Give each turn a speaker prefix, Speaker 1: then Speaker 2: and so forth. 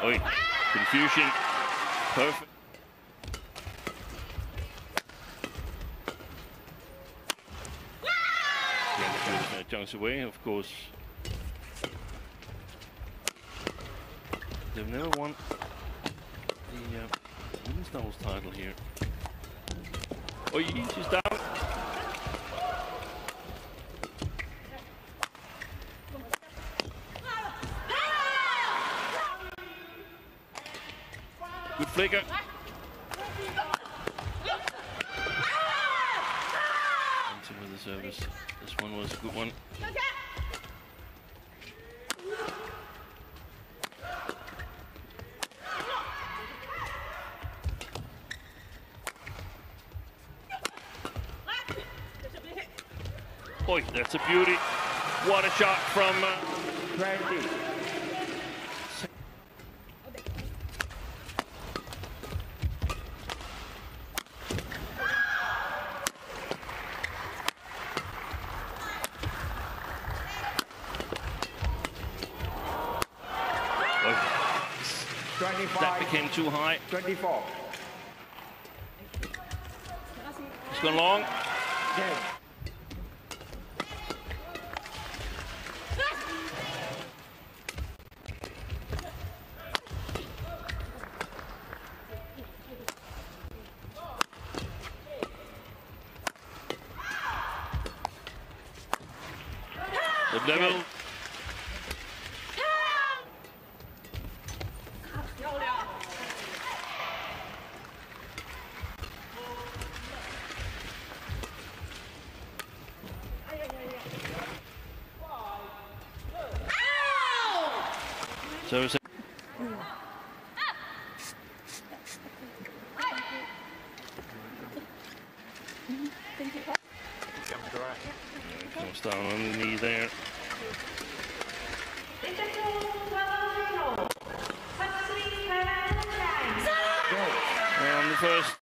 Speaker 1: Oi, confusion. Perfect. Jumps away, of course. They've never won the women's doubles title here. Oh, she's down. Good flicker. Into with the service. This one was a good one. Boy, that's a beauty. What a shot from
Speaker 2: Randy.
Speaker 1: That became too high.
Speaker 2: 24.
Speaker 1: It's gone long.
Speaker 2: Game.
Speaker 1: The level. So it's comes down on the knee there. And the first